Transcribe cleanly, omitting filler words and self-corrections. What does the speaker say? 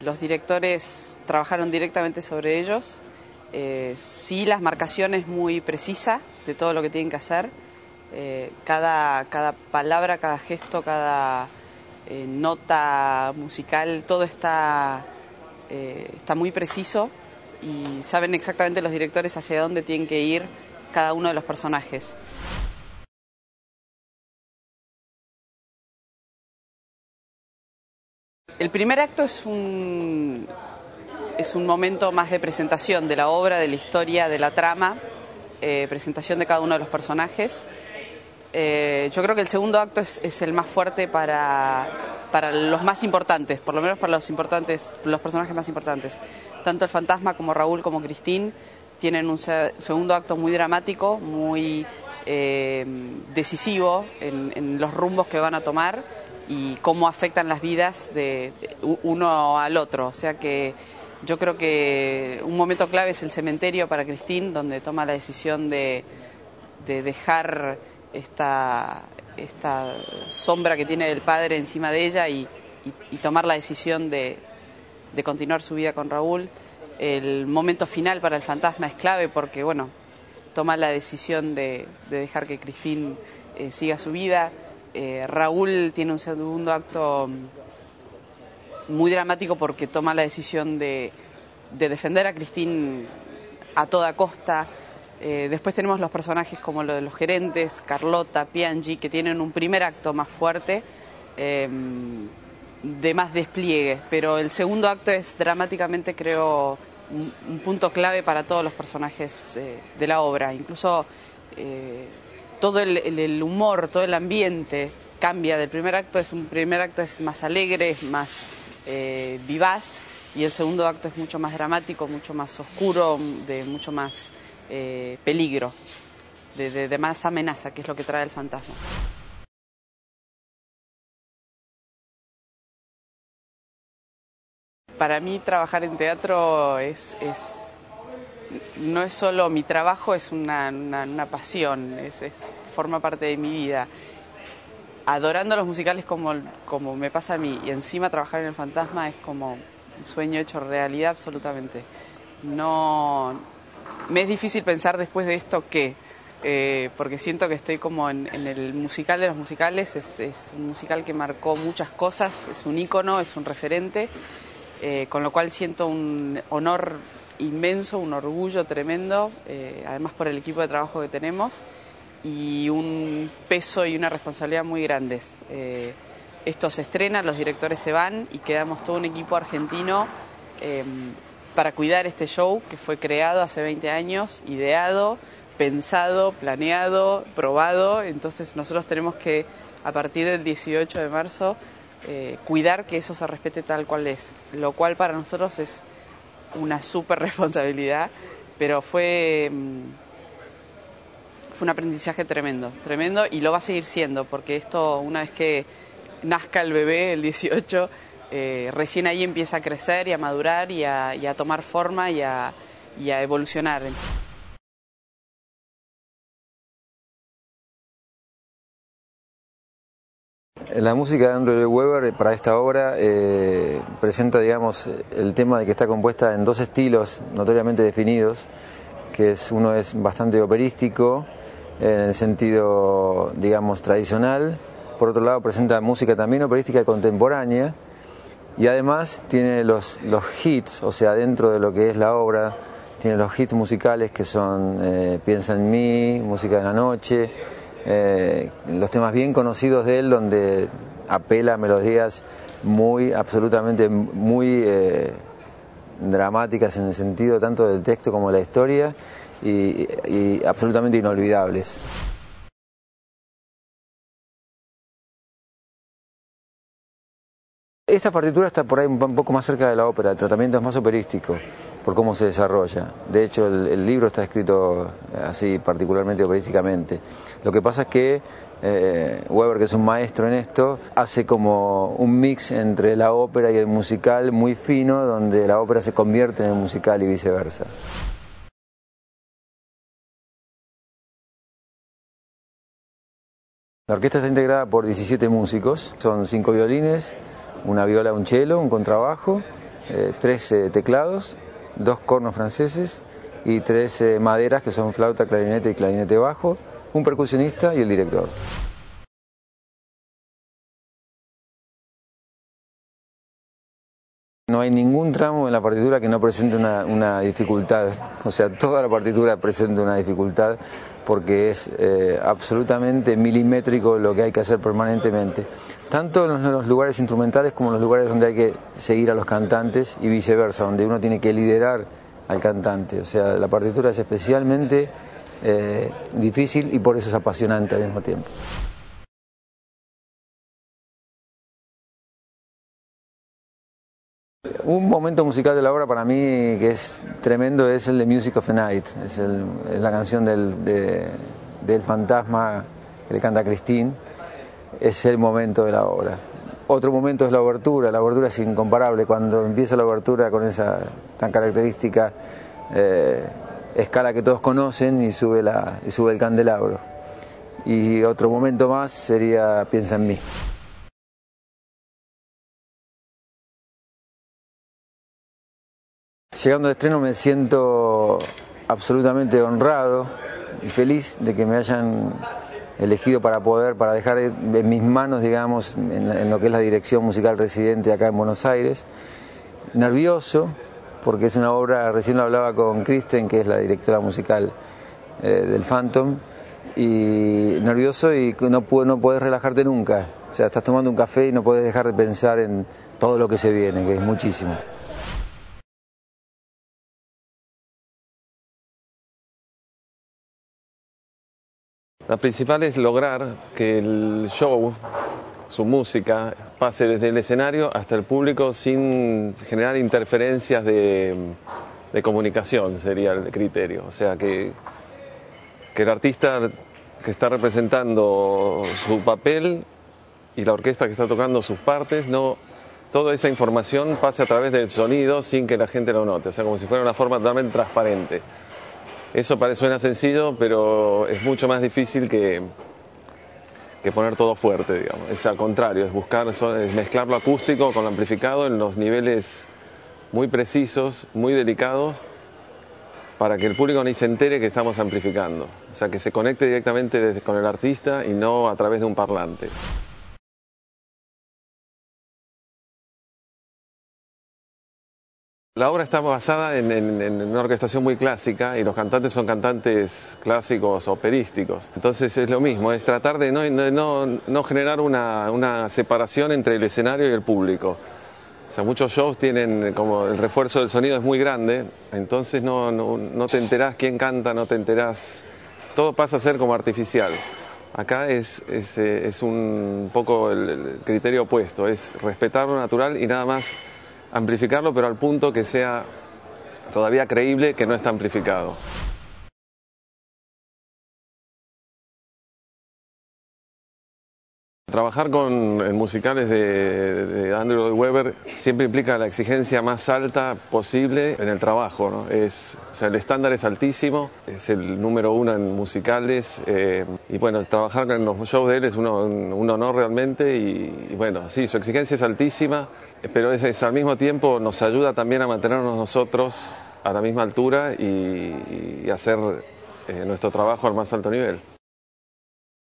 Los directores trabajaron directamente sobre ellos. Sí, las marcaciones muy precisas de todo lo que tienen que hacer. Cada palabra, cada gesto, cada nota musical, todo está muy preciso y saben exactamente los directores hacia dónde tienen que ir cada uno de los personajes. El primer acto es un momento más de presentación de la obra, de la historia, de la trama, presentación de cada uno de los personajes. Yo creo que el segundo acto es el más fuerte para los más importantes, por lo menos para los personajes más importantes. Tanto el fantasma como Raúl como Christine tienen un segundo acto muy dramático, muy decisivo en los rumbos que van a tomar y cómo afectan las vidas de uno al otro. O sea que yo creo que un momento clave es el cementerio para Christine, donde toma la decisión de dejar esta sombra que tiene del padre encima de ella y tomar la decisión de continuar su vida con Raúl. El momento final para el fantasma es clave porque, bueno, toma la decisión de dejar que Christine siga su vida. Raúl tiene un segundo acto muy dramático porque toma la decisión de defender a Christine a toda costa. Después tenemos los personajes como lo de los gerentes, Carlota, Piangi, que tienen un primer acto más fuerte, de más despliegue, pero el segundo acto es dramáticamente, creo, un punto clave para todos los personajes de la obra. Incluso todo el humor, todo el ambiente cambia del primer acto. Un primer acto es más alegre, es más vivaz, y el segundo acto es mucho más dramático, mucho más oscuro, de mucho más peligro, de más amenaza, que es lo que trae el fantasma. Para mí trabajar en teatro no es solo mi trabajo, es una pasión, forma parte de mi vida. Adorando los musicales como me pasa a mí, y encima trabajar en el fantasma es como un sueño hecho realidad absolutamente. No, me es difícil pensar después de esto porque siento que estoy como en el musical de los musicales. Es un musical que marcó muchas cosas, es un ícono, es un referente. Con lo cual siento un honor inmenso, un orgullo tremendo, además por el equipo de trabajo que tenemos, y un peso y una responsabilidad muy grandes. Esto se estrena, los directores se van y quedamos todo un equipo argentino para cuidar este show que fue creado hace 20 años, ideado, pensado, planeado, probado. Entonces nosotros tenemos que, a partir del 18 de marzo, cuidar que eso se respete tal cual es, lo cual para nosotros es una súper responsabilidad, pero fue un aprendizaje tremendo, y lo va a seguir siendo, porque esto, una vez que nazca el bebé el 18, recién ahí empieza a crecer y a madurar y a tomar forma y a evolucionar. La música de Andrew Lloyd Webber para esta obra presenta, digamos, el tema de que está compuesta en dos estilos notoriamente definidos, que uno es bastante operístico en el sentido, digamos, tradicional. Por otro lado, presenta música también operística contemporánea, y además tiene los hits, o sea, dentro de lo que es la obra, tiene los hits musicales que son Piensa en mí, Música de la noche, los temas bien conocidos de él, donde apela a melodías absolutamente muy dramáticas en el sentido tanto del texto como de la historia, y absolutamente inolvidables. Esta partitura está por ahí un poco más cerca de la ópera, el tratamiento es más operístico por cómo se desarrolla. De hecho, el libro está escrito así, particularmente operísticamente. Lo que pasa es que Webber, que es un maestro en esto, hace como un mix entre la ópera y el musical muy fino, donde la ópera se convierte en el musical y viceversa. La orquesta está integrada por 17 músicos, son 5 violines, una viola, un cello, un contrabajo 3 teclados, 2 cornos franceses y 3 maderas que son flauta, clarinete y clarinete bajo, un percusionista y el director. No hay ningún tramo en la partitura que no presente una dificultad, o sea, toda la partitura presenta una dificultad porque es absolutamente milimétrico lo que hay que hacer permanentemente, tanto en los lugares instrumentales como en los lugares donde hay que seguir a los cantantes y viceversa, donde uno tiene que liderar al cantante, o sea, la partitura es especialmente difícil y por eso es apasionante al mismo tiempo. Un momento musical de la obra para mí que es tremendo es el de Music of the Night, es la canción del fantasma que le canta Christine, es el momento de la obra. Otro momento es la obertura es incomparable, cuando empieza la obertura con esa tan característica escala que todos conocen y sube el candelabro. Y otro momento más sería Piensa en mí. Llegando al estreno me siento absolutamente honrado y feliz de que me hayan elegido para dejar en mis manos, digamos, en lo que es la dirección musical residente acá en Buenos Aires. Nervioso, porque es una obra, recién lo hablaba con Kristen, que es la directora musical del Phantom, y nervioso y no puedes relajarte nunca. O sea, estás tomando un café y no puedes dejar de pensar en todo lo que se viene, que es muchísimo. La principal es lograr que el show, su música, pase desde el escenario hasta el público sin generar interferencias de comunicación, sería el criterio. O sea, que el artista que está representando su papel y la orquesta que está tocando sus partes, toda esa información pase a través del sonido sin que la gente lo note. O sea, como si fuera una forma totalmente transparente. Eso suena sencillo, pero es mucho más difícil que poner todo fuerte, digamos. Es al contrario, es mezclar lo acústico con lo amplificado en los niveles muy precisos, muy delicados, para que el público ni se entere que estamos amplificando. O sea, que se conecte directamente con el artista y no a través de un parlante. La obra está basada en una orquestación muy clásica y los cantantes son cantantes clásicos operísticos. Entonces es lo mismo, es tratar de no generar una separación entre el escenario y el público. O sea, muchos shows tienen como el refuerzo del sonido es muy grande, entonces no te enterás quién canta, no te enterás, todo pasa a ser como artificial. Acá es un poco el criterio opuesto, es respetar lo natural y nada más amplificarlo, pero al punto que sea todavía creíble que no está amplificado. Trabajar en musicales de Andrew Lloyd Webber siempre implica la exigencia más alta posible en el trabajo, ¿no? O sea, el estándar es altísimo, es el número 1 en musicales y bueno, trabajar en los shows de él es un honor realmente y bueno, sí, su exigencia es altísima, pero al mismo tiempo nos ayuda también a mantenernos nosotros a la misma altura y hacer nuestro trabajo al más alto nivel.